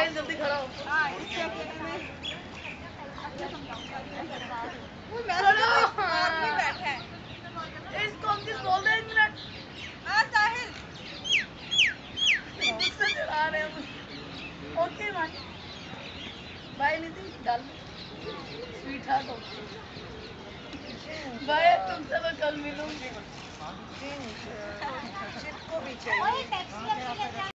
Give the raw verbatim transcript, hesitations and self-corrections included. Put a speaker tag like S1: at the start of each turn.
S1: साहिल जल्दी खड़ा हो।
S2: हाँ इसके अकेले में आदमी बैठा है।
S1: इसको हम चीज बोल रहे एक मिनट।
S2: हाँ साहिल
S1: गुस्से चढ़ा रहे हैं मुझे। ओके भाई बाय निधि डाल स्वीट हार्ट ओके बाय तुमसे मैं कल मिलूंगी।
S2: को भी चाहिए।